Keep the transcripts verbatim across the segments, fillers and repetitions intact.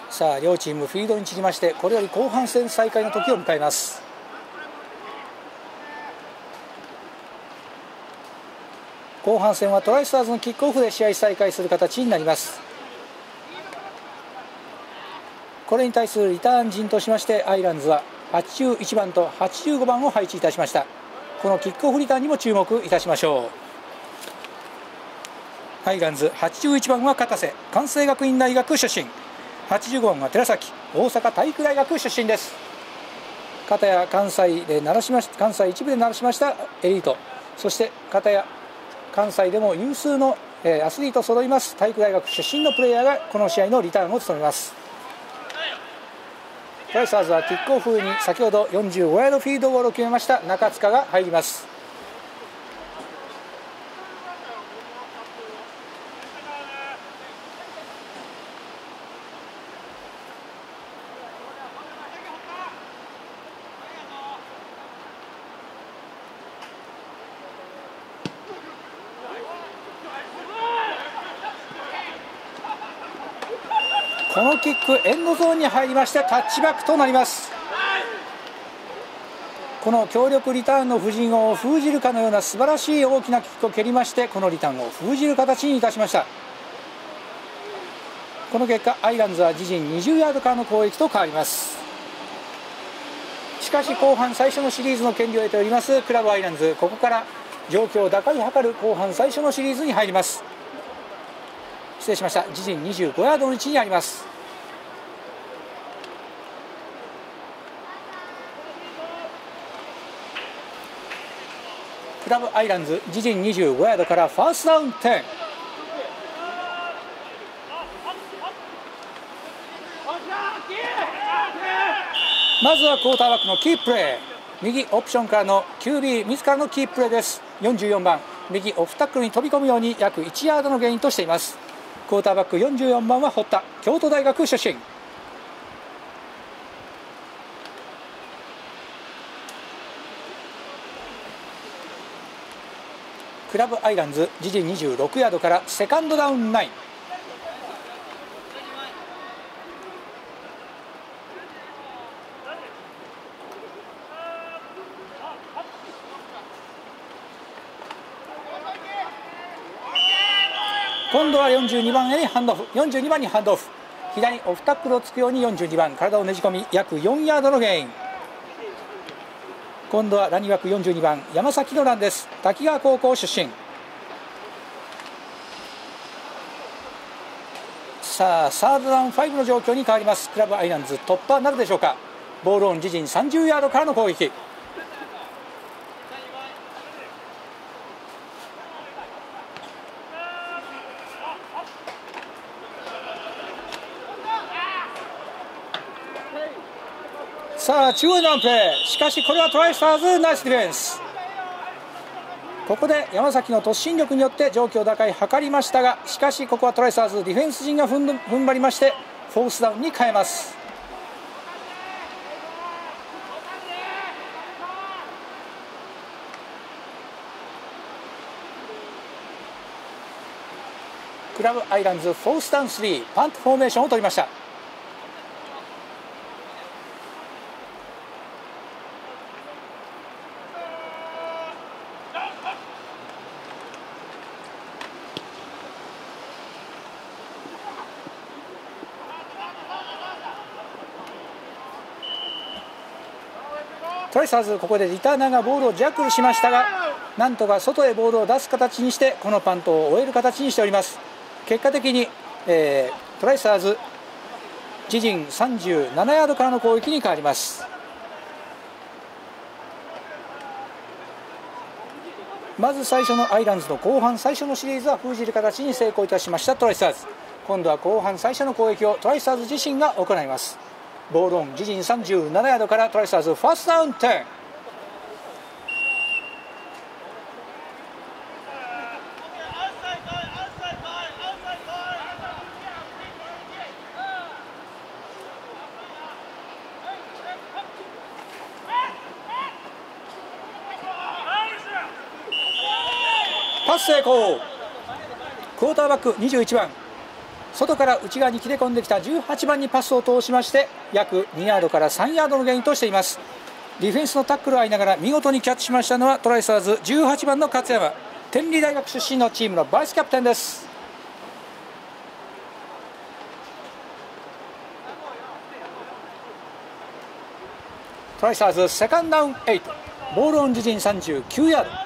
さあ両チームフィールドに散りまして、これより後半戦再開の時を迎えます。後半戦はトライスターズのキックオフで試合再開する形になります。これに対するリターン陣としまして、アイランズははちじゅういちばんとはちじゅうごばんを配置いたしました。このキックオフリターンにも注目いたしましょう。アイランズはちじゅういちばんは片瀬、関西学院大学出身。はちじゅうごばんは寺崎、大阪体育大学出身です。片や関西で鳴らしまし関西一部で鳴らしましたエリート、そして片や関西でも有数のアスリート揃います体育大学出身のプレーヤーがこの試合のリターンを務めます。トライスターズはキックオフに先ほどよんじゅうごヤードフィールドゴールを決めました中塚が入ります。このキックエンドゾーンに入りましてタッチバックとなります。この強力リターンの布陣を封じるかのような素晴らしい大きなキックを蹴りまして、このリターンを封じる形にいたしました。この結果アイランズは自陣にじゅうヤードからの攻撃と変わります。しかし後半最初のシリーズの権利を得ておりますクラブアイランズ、ここから状況打開を図る後半最初のシリーズに入ります。失礼しました。自陣にじゅうごヤードの位置にあります。クラブアイランズ自陣にじゅうごヤードからファーストダウンじゅう。まずはクォーターバックのキーププレー、右オプションからの キュービー 自らのキーププレーです。よんじゅうよんばん右オフタックルに飛び込むように約いちヤードのゲインとしています。クォーターバックよんじゅうよんばんは堀田、京都大学出身。クラブアイランズ自陣にじゅうろくヤードからセカンドダウンきゅう。今度はよんじゅうにばんへにハンドオフ、よんじゅうにばんにハンドオフ、左オフタックルをつくようによんじゅうにばん体をねじ込み約よんヤードのゲイン。今度はランニングバックよんじゅうにばん山崎のランです。滝川高校出身。さあサードダウンごの状況に変わります。クラブアイランズ突破なるでしょうか。ボールオン自陣さんじゅうヤードからの攻撃。さあ中央のプレー、しかしこれはトライスターズナイスディフェンス。ここで山崎の突進力によって状況打開図りましたが、しかしここはトライスターズディフェンス陣がふん踏ん張りましてフォースダウンに変えます。クラブアイランズフォースダウンスリーパントフォーメーションを取りました。トライスターズここでリターナーがボールをジャックルしましたが、なんとか外へボールを出す形にしてこのパントを終える形にしております。結果的に、えー、トライスターズ自陣さんじゅうななヤードからの攻撃に変わります。まず最初のアイランズの後半最初のシリーズは封じる形に成功いたしましたトライスターズ。今度は後半最初の攻撃をトライスターズ自身が行います。ボールオン自陣さんじゅうななヤードからトライスターズファーストダウンじゅう。パス成功。クォーターバックにじゅういちばん外から内側に切れ込んできたじゅうはちばんにパスを通しまして約にヤードからさんヤードのゲインとしています。ディフェンスのタックルを合いながら見事にキャッチしましたのはトライサーズじゅうはちばんの勝山、天理大学出身のチームのバイスキャプテンです。トライサーズセカンドダウンはち、ボールオン自陣さんじゅうきゅうヤード。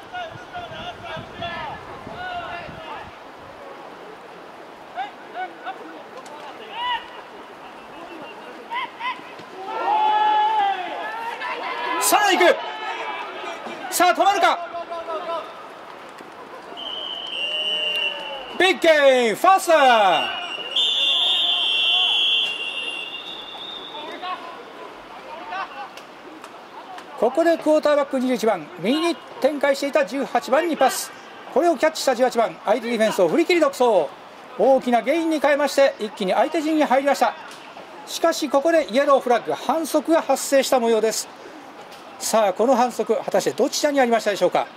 さあ行く、さあ止まるか、ビッグゲインファースター。ここでクォーターバックにじゅういちばん、右に展開していたじゅうはちばんにパス、これをキャッチしたじゅうはちばん、相手ディフェンスを振り切り独走、大きなゲインに変えまして一気に相手陣に入りました。しかしここでイエローフラッグ、反則が発生した模様です。さあこの反則、果たしてどちらにありましたでしょうか。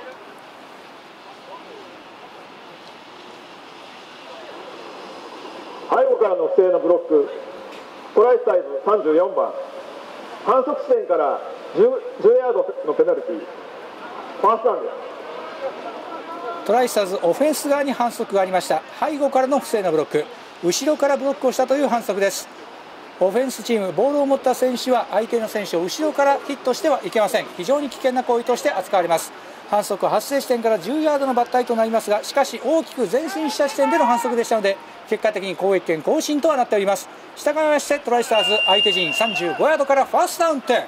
背後からの不正のブロック、トライサイズさんじゅうよんばん、反則地点から 10, 10ヤードのペナルティー、ファーストダウンです。 トライスターズオフェンス側に反則がありました。背後からの不正なブロック、後ろからブロックをしたという反則です。オフェンスチーム、ボールを持った選手は相手の選手を後ろからヒットしてはいけません。非常に危険な行為として扱われます。反則発生地点からじゅうヤードの抜体となりますが、しかし大きく前進した地点での反則でしたので結果的に攻撃権更新とはなっております。従いましてトライスターズ相手陣さんじゅうごヤードからファーストダウン点。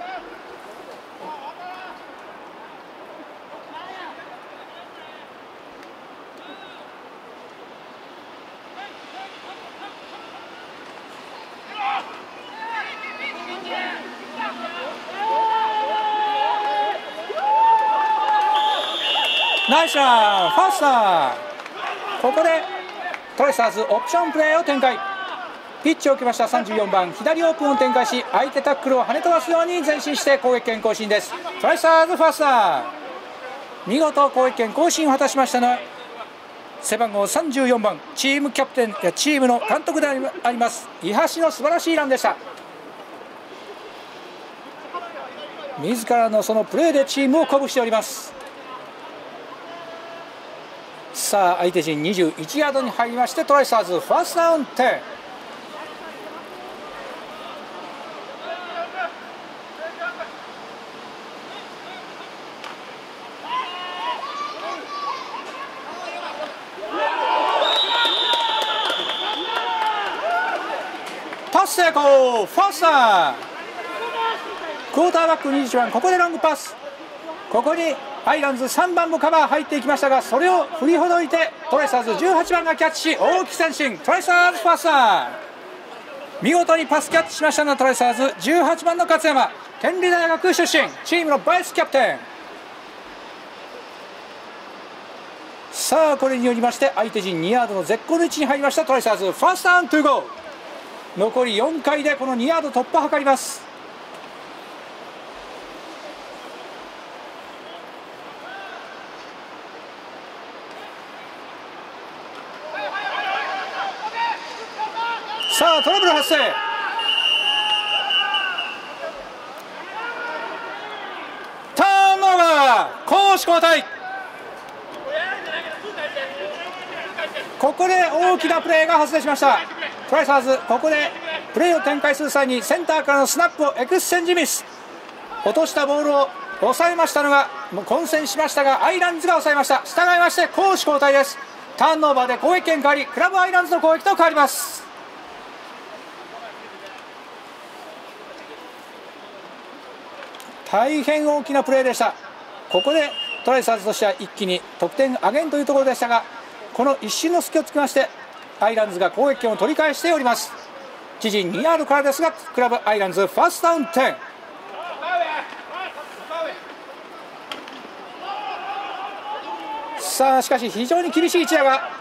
ナイスランファースター。ここでトライスターズオプションプレーを展開、ピッチを受けましたさんじゅうよんばん、左オープンを展開し相手タックルを跳ね飛ばすように前進して攻撃権更新です。トライスターズファースター、見事攻撃権更新を果たしましたのは背番号さんじゅうよんばん、チームキャプテンやチームの監督であります伊橋の素晴らしいランでした。自らのそのプレーでチームを鼓舞しております。さあ相手陣にじゅういちヤードに入りましてトライスターズファーストダウン点。パス成功、ファースター。クォーターバックにじゅういちばん、ここでロングパス、ここにアイランズさんばんもカバー入っていきましたが、それを振りほどいてトライスターズじゅうはちばんがキャッチし大きく前進。トライスターズファースター、見事にパスキャッチしましたのはトライスターズじゅうはちばんの勝山、天理大学出身、チームのバイスキャプテン。さあこれによりまして相手陣にヤードの絶好の位置に入りましたトライスターズファーストダウントゥーゴー。残りよんかいでこのにヤード突破を図ります。さあトラブル発生、ターンオーバー、攻守交代。ここで大きなプレーが発生しました。トライスターズここでプレーを展開する際にセンターからのスナップをエクスチェンジミス、落としたボールを抑えましたのがもう混戦しましたがアイランズが抑えました。従いまして攻守交代です。ターンオーバーで攻撃権変わりクラブアイランズの攻撃と変わります。大変大きなプレーでした。ここでトライスターズとしては一気に得点上げんというところでしたが、この一瞬の隙をつきましてアイランズが攻撃権を取り返しております。自陣にヤードからですがクラブアイランズファーストダウン点。さあしかし非常に厳しい一打が、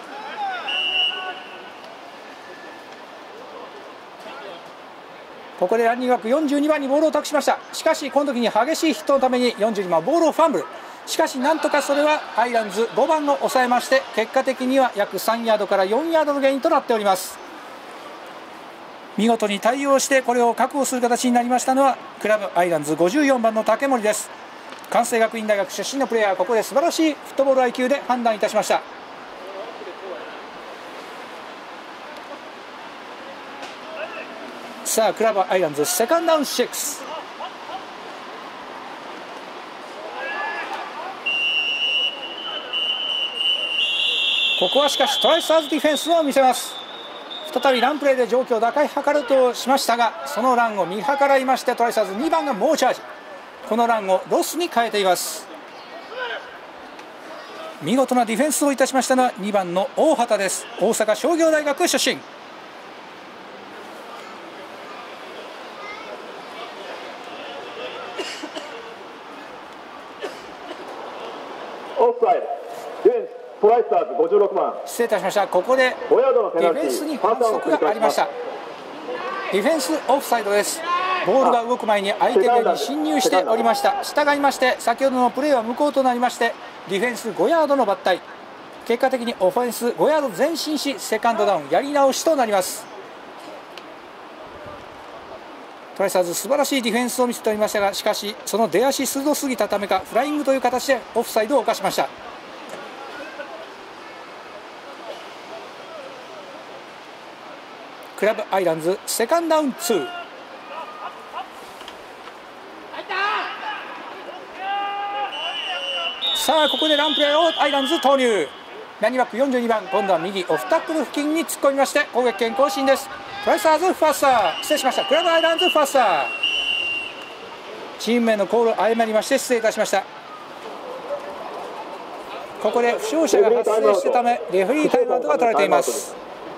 ここでランニングバックよんじゅうにばんにボールを託しました。しかしこの時に激しいヒットのためによんじゅうにばんボールをファンブル、 しかしなんとかそれはアイランズごばんを抑えまして、結果的には約さんヤードからよんヤードのゲインとなっております。見事に対応してこれを確保する形になりましたのはクラブアイランズごじゅうよんばんの竹森です。関西学院大学出身のプレーヤー、ここで素晴らしいフットボール アイキュー で判断いたしました。さあクラブアイランズセカンドダウンろく。ここはしかしトライスターズディフェンスを見せます。再びランプレーで状況を打開図るとしましたが、そのランを見計らいましてトライスターズにばんが猛チャージ、このランをロスに変えています。見事なディフェンスをいたしましたのはにばんの大畑です。大阪商業大学出身。 オフサイド、ディフェンストライスターズごじゅうろくばん、 失礼いたしました。ここでごヤードのペディナルティー、 フェンスに反則がありました。ディフェンスオフサイドです。ボールが動く前に相手陣に侵入しておりました。従いまして先ほどのプレーは無効となりまして、ディフェンスごヤードの抜体、結果的にオフェンスごヤード前進し、セカンドダウンやり直しとなります。トライスターズ素晴らしいディフェンスを見せておりましたが、しかしその出足鋭すぎたためかフライングという形でオフサイドを犯しました。クラブアイランズセカンドダウンに。さあここでランプレーをアイランズ投入。ランニバックよんじゅうにばん、今度は右オフタックル付近に突っ込みまして攻撃権更新です。トライスターズファースター、失礼しました、クラブアイランズファースター。チーム名のコールを誤りまして失礼いたしました。ここで負傷者が発生したためレフェリータイムアウトが取られています。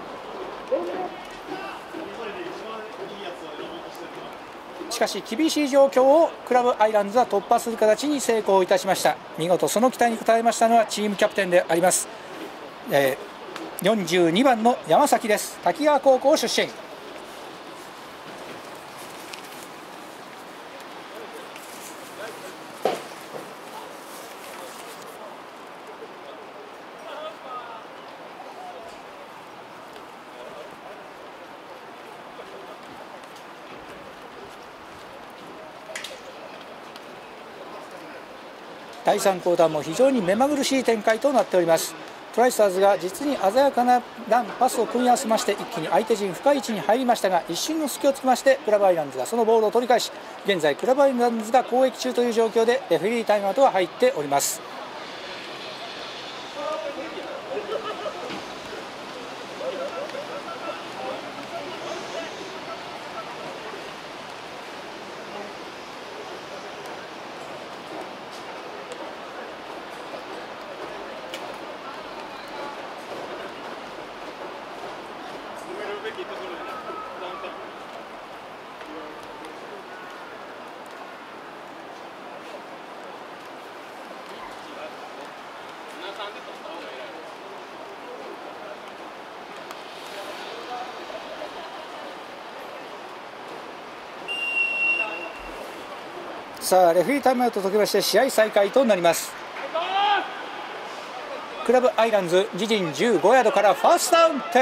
しかし厳しい状況をクラブアイランズは突破する形に成功いたしました。見事その期待に応えましたのはチームキャプテンであります、えー、よんじゅうにばんの山崎です。滝川高校出身。だいさんクォーターも非常に目まぐるしい展開となっております。トライスターズが実に鮮やかなランパスを組み合わせまして一気に相手陣深い位置に入りましたが、一瞬の隙をつきましてクラブアイランズがそのボールを取り返し、現在クラブアイランズが攻撃中という状況でレフェリータイムアウトが入っております。さあレフェリータイムアウトを解きまして試合再開となります。クラブアイランズ自陣じゅうごヤードからファーストダウンじゅう。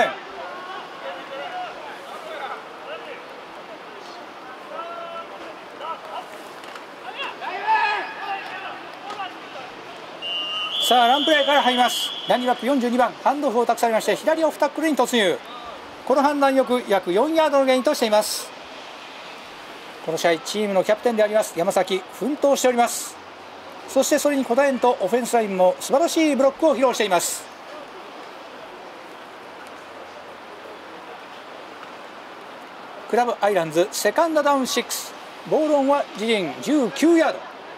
さあランプレーから入ります。ランニバックよんじゅうにばん、ハンドオフを託されまして左オフタックルに突入。この判断よく約よんヤードのゲインとしています。この試合チームのキャプテンであります山崎奮闘しております。そしてそれに応えんとオフェンスラインも素晴らしいブロックを披露しています。クラブアイランズセカンドダウンろく、ボールオンは自陣じゅうきゅうヤード。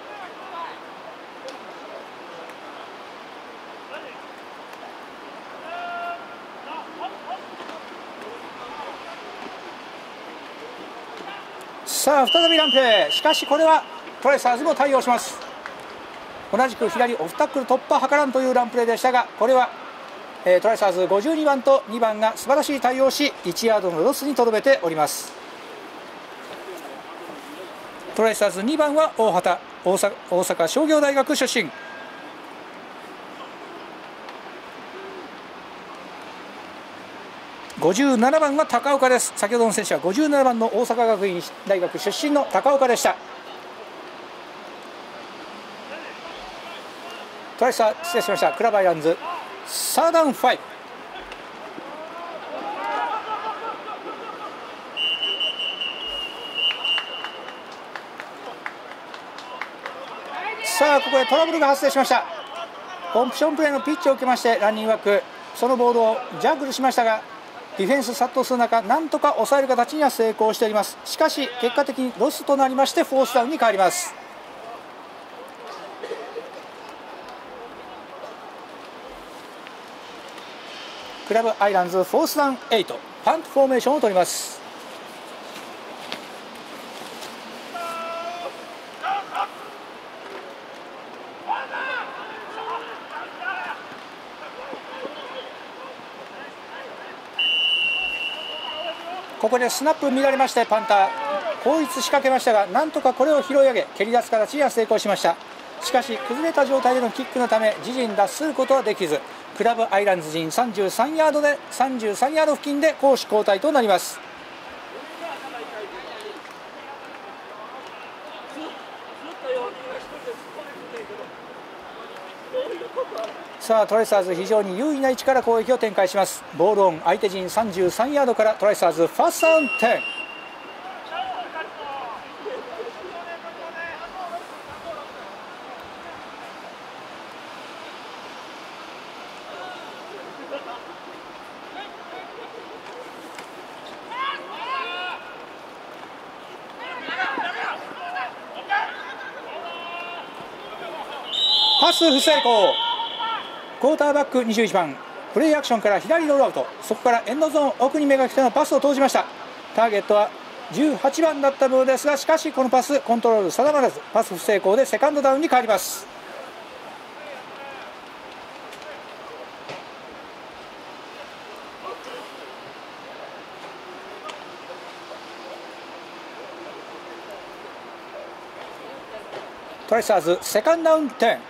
さあ再びランプレー、しかしこれはトライスターズも対応します。同じく左オフタックル突破図らんというランプレーでしたが、これは、えー、トライスターズごじゅうにばんとにばんが素晴らしい対応しいちヤードのロスにとどめております。トライスターズにばんは大畑、大阪、大阪商業大学出身、 ごじゅうななばんが高岡です。先ほどの選手はごじゅうななばんの大阪学院大学出身の高岡でした。トライスター失礼しました。クラブアイランズサーダウンファイブ。さあここでトラブルが発生しました。オプションプレーのピッチを受けましてランニングバック、そのボールをジャッグルしましたが、ディフェンス殺到する中なんとか抑える形には成功しております。しかし結果的にロスとなりましてフォースダウンに変わります。クラブアイランズフォースダウンエイト、パントフォーメーションを取ります。ここでスナップ乱れましてパンター後逸仕掛けましたが、なんとかこれを拾い上げ蹴り出す形には成功しました。しかし崩れた状態でのキックのため自陣脱することはできず、クラブアイランズ陣さんじゅうさんヤードでさんじゅうさんヤード付近で攻守交代となります。さあトライスターズ非常に優位な位置から攻撃を展開します。ボールオン、相手陣さんじゅうさんヤードからトライスターズファーストダウンじゅう。パス不成功。クォーターバックにじゅういちばん、プレーアクションから左ロールアウト、そこからエンドゾーン奥にめがけてのパスを投じました。ターゲットはじゅうはちばんだったのですが、しかしこのパスコントロール定まらずパス不成功でセカンドダウンに変わります。トライスターズセカンドダウンじゅう。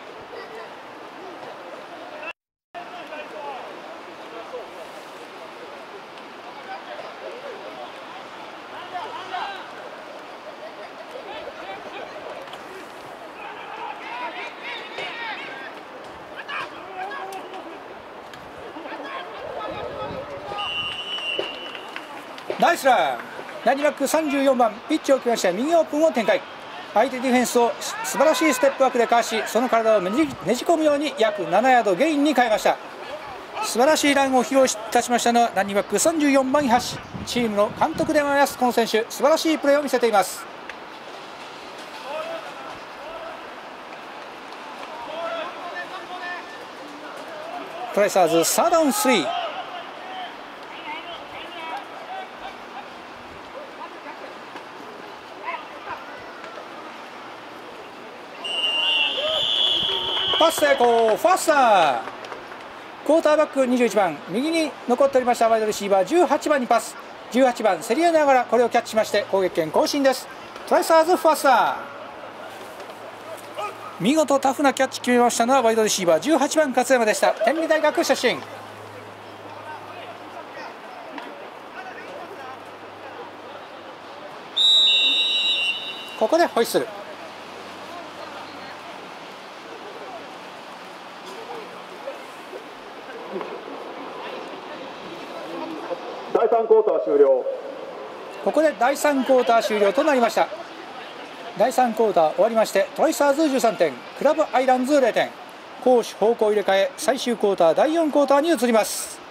ナイスラン。ランニングバックさんじゅうよんばんピッチを決めまして右オープンを展開。相手ディフェンスを素晴らしいステップワークでかわし、その体をねじねじ込むように約ななヤードゲインに変えました。素晴らしいランを披露いたしましたのはランニングバックさんじゅうよんばん橋、チームの監督でもあります。この選手素晴らしいプレーを見せています。トライスターズサードダウンスリー。パス成功、ファースター。クォーターバックにじゅういちばん右に残っておりましたワイドレシーバーじゅうはちばんにパス、じゅうはちばん競り合いながらこれをキャッチしまして攻撃権更新です。トライスターズファースター。見事タフなキャッチ決めましたのはワイドレシーバーじゅうはちばん勝山でした。天理大学出身。ここでホイッスル。 だいさんクォーター終了。 ここでだいさんクォーター終了となりました。だいさんクォーター終わりましてトライスターズじゅうさんてん、クラブアイランズゼロてん、攻守方向入れ替え、最終クォーターだいよんクォーターに移ります。